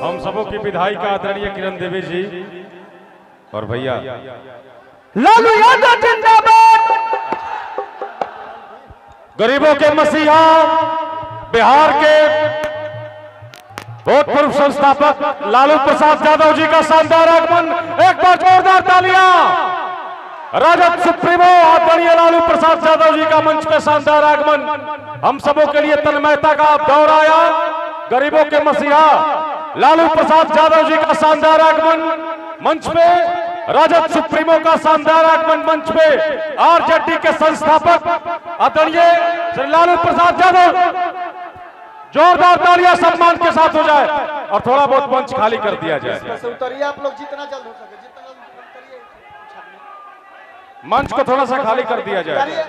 हम सबों की विधायिका आदरणीय किरण देवी जी और भैया लालू यादव जिंदाबाद। गरीबों के मसीहा बिहार के भूतपूर्व संस्थापक लालू प्रसाद यादव जी का शानदार आगमन। एक बार जोरदार तालियां। राजद सुप्रीमो आदरणीय लालू प्रसाद यादव जी का मंच पे शानदार आगमन हम सबों के लिए तन्मयता का दौर आया। गरीबों के मसीहा लालू प्रसाद यादव जी का शानदार आगमन मंच पे, राजद सुप्रीमो का शानदार आगमन मंच पे, आरजेडी के संस्थापक आदरणीय श्री लालू प्रसाद यादव। जोरदार तालियां सम्मान के साथ हो जाए और थोड़ा बहुत मंच खाली कर दिया जाए। उतरिए आप लोग जितना जल्द हो सके, जितना जल्द उतरिए। मंच को थोड़ा सा खाली कर दिया जाए।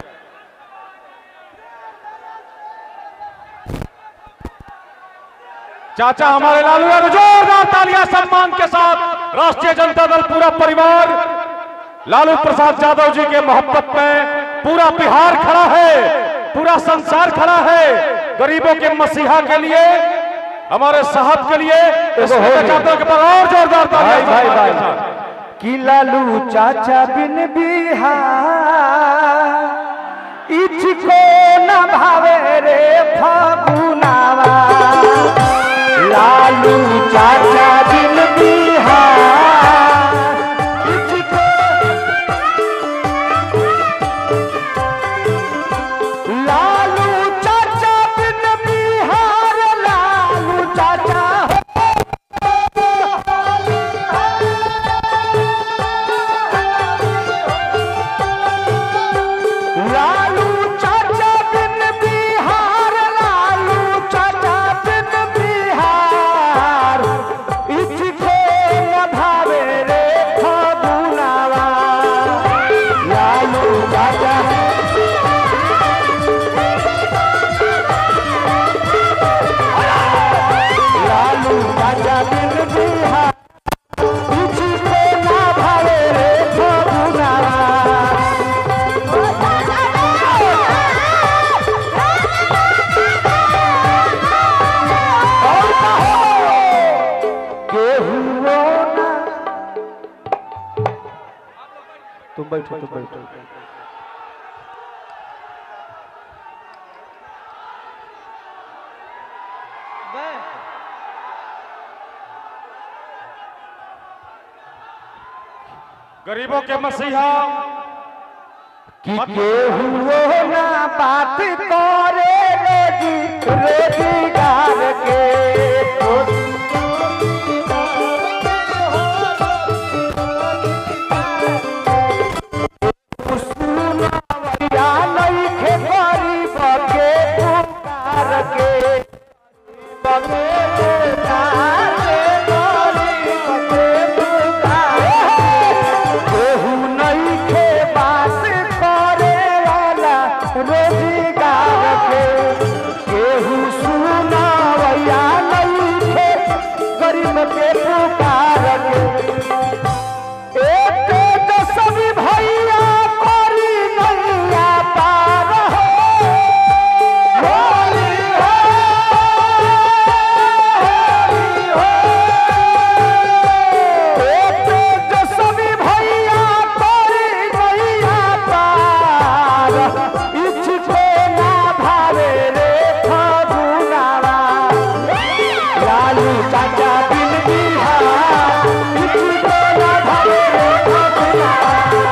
चाचा हमारे लालू यादव, जोरदार तालियां सम्मान के साथ। राष्ट्रीय जनता दल पूरा परिवार लालू प्रसाद यादव जी के मोहब्बत में पूरा बिहार खड़ा है, पूरा संसार खड़ा है। गरीबों के मसीहा के लिए, हमारे साहब के लिए चाचा के पर और जोरदार तालियां कि लालू चाचा बिन बिहार इचको न भावे रे फागुनावा। लालू चाचा बिन बिहार इचको, लालू चाचा बिन बिहार, लालू चाचा लालू चाचा बिन बिहार, लालू चाचा बिन बिहार इचको न भावे रे फागुनावा। लालू चाचा लालू चाचा बिन बिहार इचको न भावे रे फागुनावा। तुम बैठो, तुम बैठो। गरीबों के मसीहा कि केहू ना बात करे रोजगार के, सुनवैया नइखे गरीब के पुकार के, गरीब के पुकार। केहू नइखे बात करे वाला रोजगार के, केहू सुनवैया नइखे गरीब के पुकार के। एक दसवीं भैया करी नैया पार हो, होली हो, होली हो। एक दसवीं भैया करी नैया पार इचको ना भावे रे फागुनावा। लालू चाचा बिन बिहार इचको ना भावे रे फागुनावा।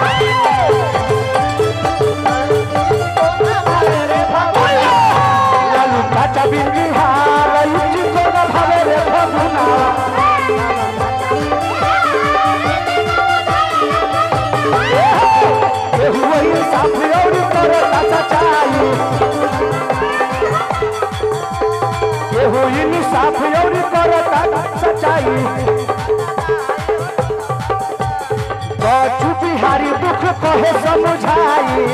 लालू चाचा बिन बिहार इचको ना भावे रे फागुनावा। केहू इंसाफ और करता सच्चाई, केहू इंसाफ और करता सच्चाई। बचू बिहारी दुख कहे समझाई,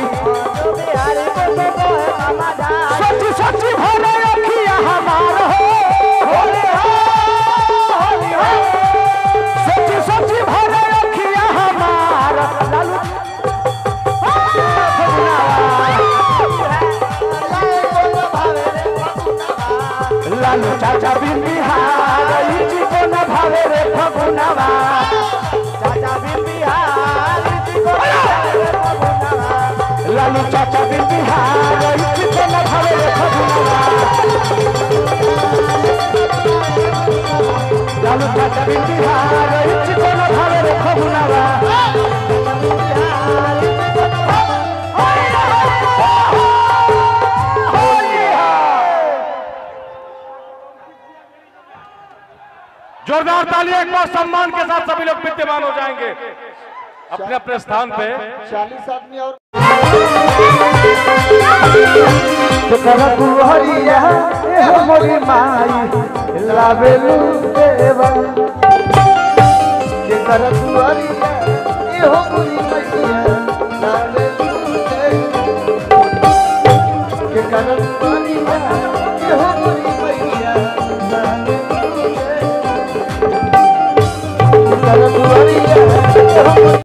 सच सच भरे रखिया हमार हो, होली हो, होली हो। सच सच भरे रखिया हमार। लालू लालू चाचा बिन बिहार छाटा बिहार इच्छित न भावे रे फगुनवा लालू छाटा बिहार इच्छित न भावे रे फगुनवा जोरदार ताली एक बार सम्मान के साथ सभी लोग विद्यमान हो जाएंगे अपने अपने स्थान पे। 40 आदमी और हरिया मोरी माई लावेलू देवा के कर दुआरिया ए हो मोरी मैया